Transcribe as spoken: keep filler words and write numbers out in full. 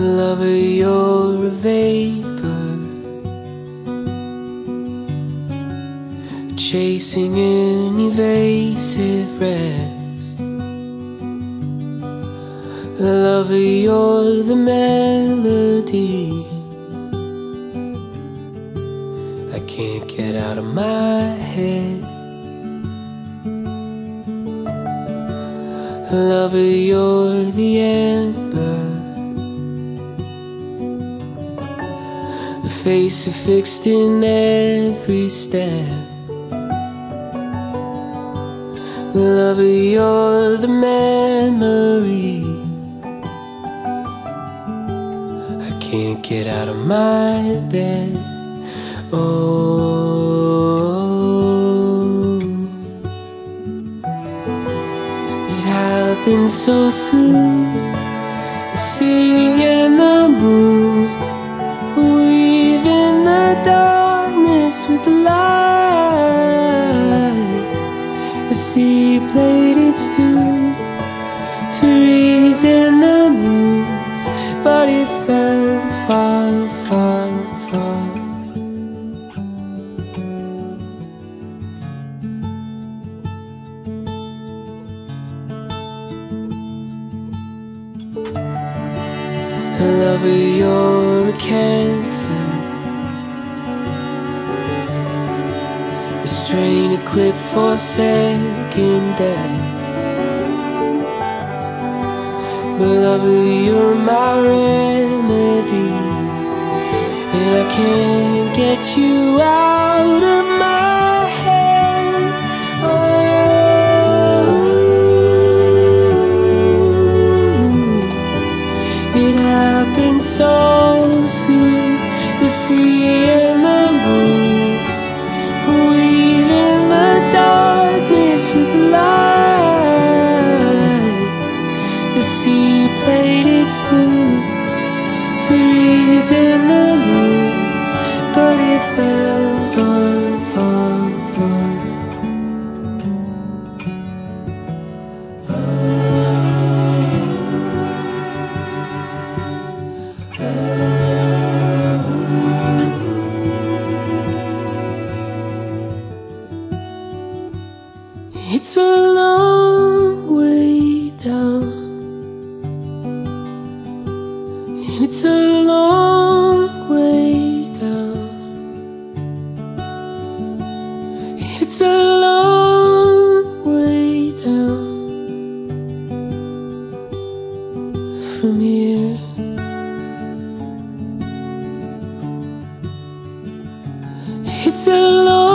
Lover, you're a vapor, chasing an evasive rest. Lover, you're the melody I can't get out of my head. Lover, you're the ember, a face affixed in every step. Lover, you're the memory I can't get out of my bed. Oh, it happened so soon. The sea and the moon, weaving the darkness with the light. The sea played its tune to reason the moves, but it fell far, far, far. Lover, you're a cancer, a strain equipped for second death. But lover, you're my remedy, and I can't get you out of my head. Oh, it happened so soon. The sea and the moon, weaving the darkness with light. The sea played its tune to reason the moves, but it fell far, far, far. It's a long way down, and it's a long way down, it's a long way down from here. It's a long